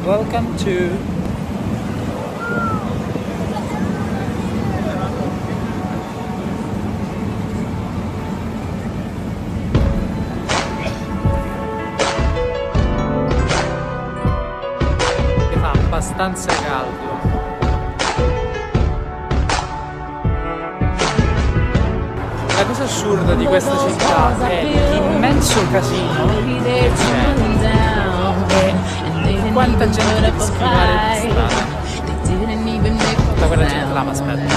Welcome to che fa abbastanza caldo. La cosa assurda di questa città è l'immenso casino che c'è e quanta gente deve sfilare di strada. Tutta quella gente là mi aspetta.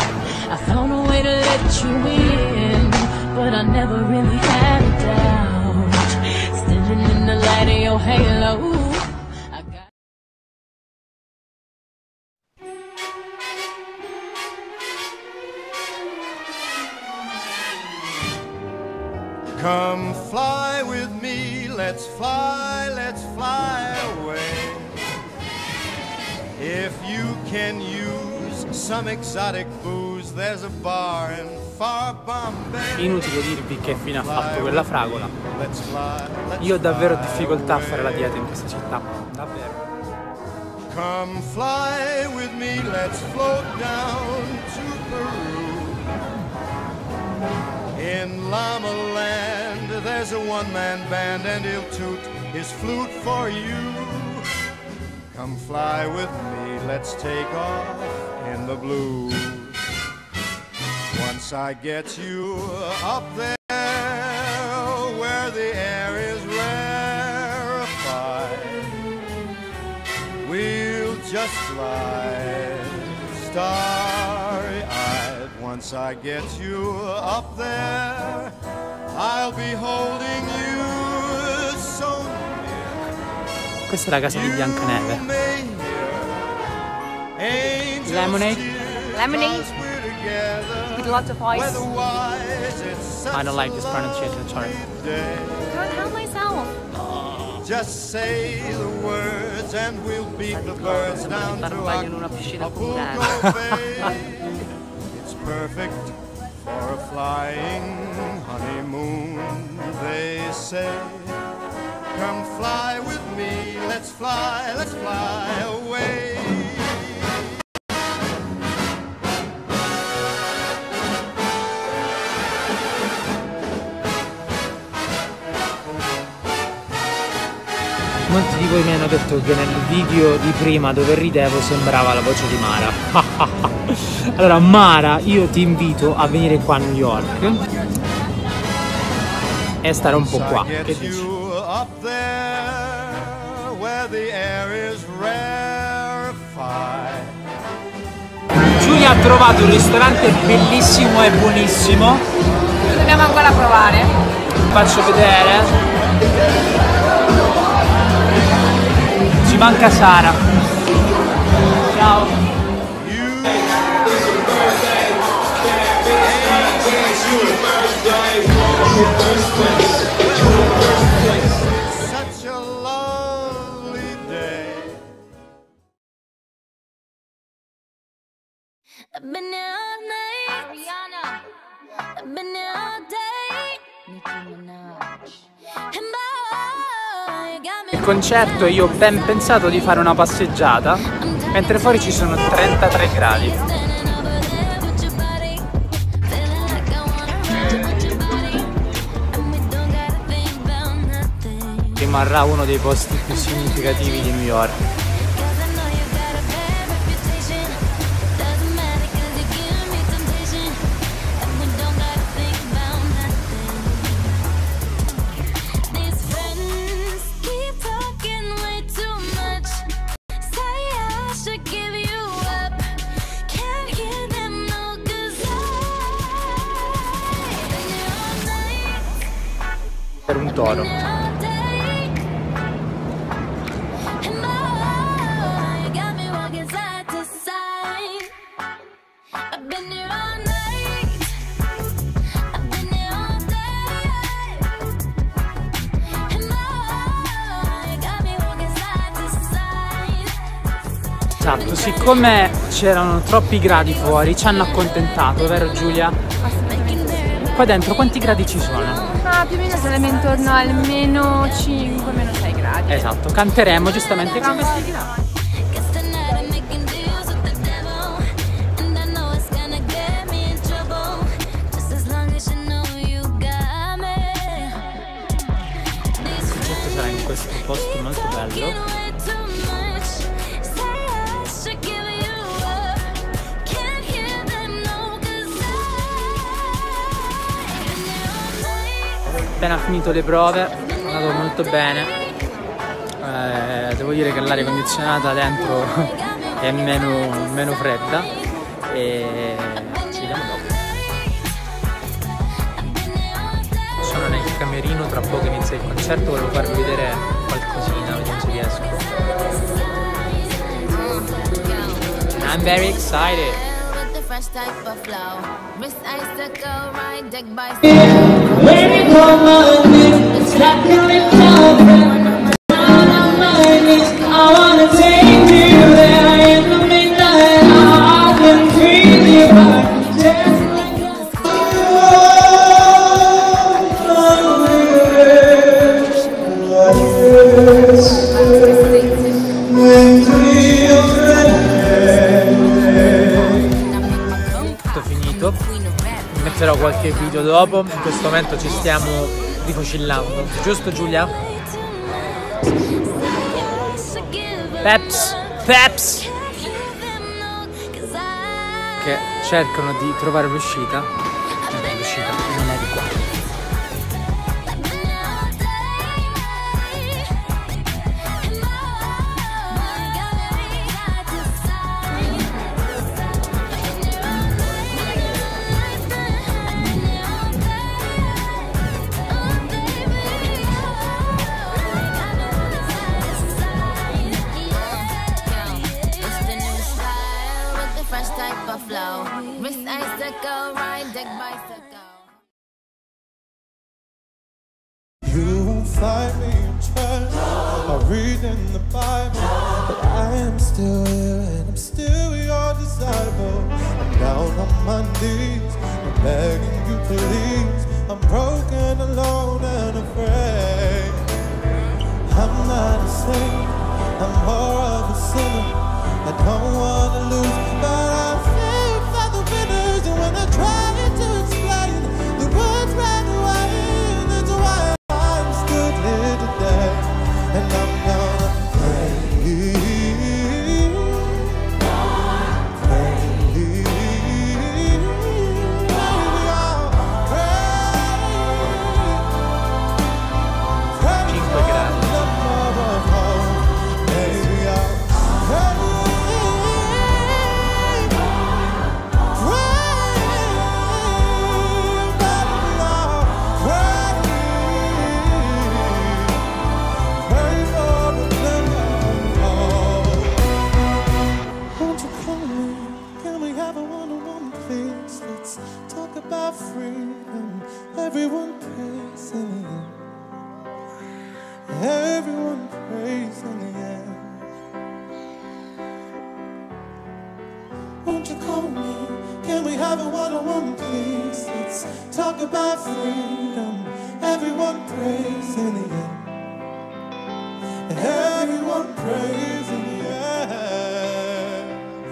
Come fly with me, let's fly away. If you can use some exotic booze, there's a bar in far Bombay. Inutile dirvi che fine ha fatto quella fragola. Let's fly, Io ho davvero difficoltà a fare la dieta in questa città, davvero. Come fly with me, let's float down to Peru. In Llama Land, there's a one-man band and he'll toot his flute for you. Come fly with me, let's take off in the blue. Once I get you up there where the air is rarefied, we'll just fly starry-eyed. Once I get you up there, I'll be holding you so near. Questa è la casa di Biancaneve. Lemonade? Lemonade with lots of ice. I don't like this pronunciation, sorry. Don't help myself. Just say the words and we'll beat the birds down to Acapulco Bay. It's perfect for a flying honeymoon, they say. Come fly with me, let's fly away. Molti di voi mi hanno detto che nel video di prima dove ridevo sembrava la voce di Mara. Allora Mara, io ti invito a venire qua a New York e stare un po' qua. Che dici? Giulia ha trovato un ristorante bellissimo e buonissimo. Lo dobbiamo ancora provare. Faccio vedere. Ci manca Sara. Ciao. Such a lovely day. I've been here all night. Ariana. I've been here all day. Nicki Minaj. And boy, you got me. Il concerto io ho ben pensato di fare una passeggiata, mentre fuori ci sono 33 gradi. Rimarrà uno dei posti più significativi di New York. Per un toro. Esatto, siccome c'erano troppi gradi fuori ci hanno accontentato, vero Giulia? Qua dentro quanti gradi ci sono? Ma più o meno saremo intorno al meno 5, meno 6 gradi. Esatto, canteremo giustamente con i vestiti là. questo posto molto bello. Appena finito le prove, è andato molto bene. Devo dire che l'aria condizionata dentro è meno fredda e ci vediamo dopo. Sono nel camerino, tra poco inizia il concerto, volevo farvi vedere qualcosina, vediamo se riesco. I'm very excited. Metterò qualche video dopo, in questo momento ci stiamo rifocillando, giusto Giulia? Peps che cercano di trovare l'uscita non è di qua. You won't find me in church or reading the Bible, but I am still here and I'm still your disciple. I'm down on my knees, I'm begging you please. I'm broken, alone and afraid. I'm not a saint, I'm more of a sinner. I don't want to lose, but I feel for the winners. And when I try to explain, the words ran away. That's why I'm still here today. And I'm gonna pray. Everyone prays in the end. Everyone prays in the end. Won't you call me? Can we have a one-on-one, please? Let's talk about freedom. Everyone prays in the end. Everyone prays in the end.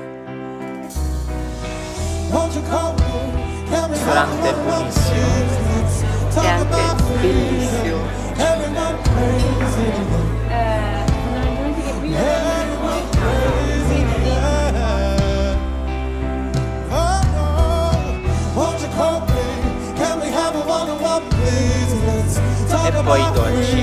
Won't you call me? Can we have a one-on-one, please? È anche bellissimo. E poi i dolci.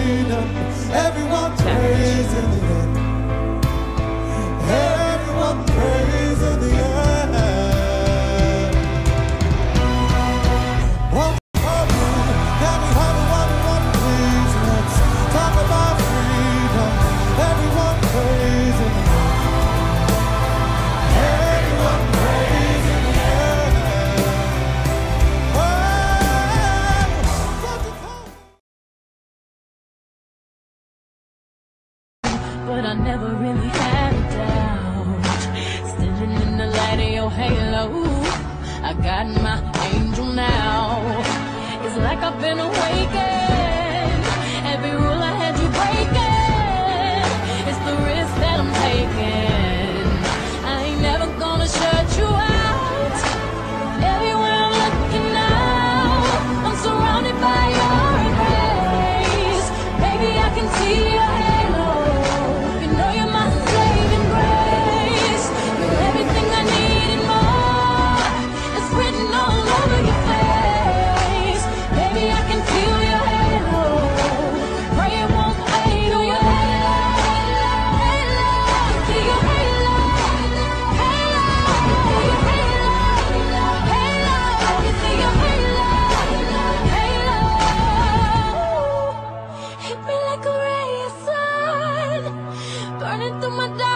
But I never really had a doubt. Standing in the light of your halo, I got my angel now. It's like I've been awakened. Every rule I had you breaking. It's the risk that I'm taking. I ain't never gonna shut you out. Everywhere I'm looking now, I'm surrounded by your embrace. Baby, I can see you. through my